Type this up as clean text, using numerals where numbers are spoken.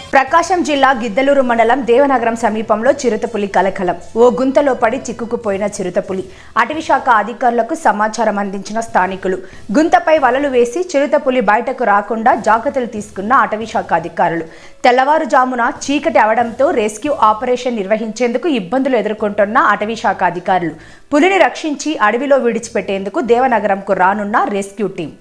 ప్రకాశం జిల్లా గిద్దలూరు మండలం దేవనగరం సమీపంలో చిరుతపులి కలకలం. ఓ గుంతలో పడి చిక్కుకుపోయిన చిరుతపులి. అటవీశాఖ అధికారులకు సమాచారం అందించిన స్థానికులు గుంతపై వలలు వేసి చిరుతపులి బయటకు రాకుండా జాగ్రత్తలు తీసుకున్న అటవీశాఖ అధికారులు తెల్లవారుజామున చీకటి అవడంతో రెస్క్యూ ఆపరేషన్ నిర్వహించేందుకు ఇబ్బందులు ఎదుర్కొంటున్న అటవీశాఖ అధికారులు పులిని రక్షించి అడవిలో విడిచిపెట్టేందుకు దేవనగరంకు రానున్న రెస్క్యూ టీం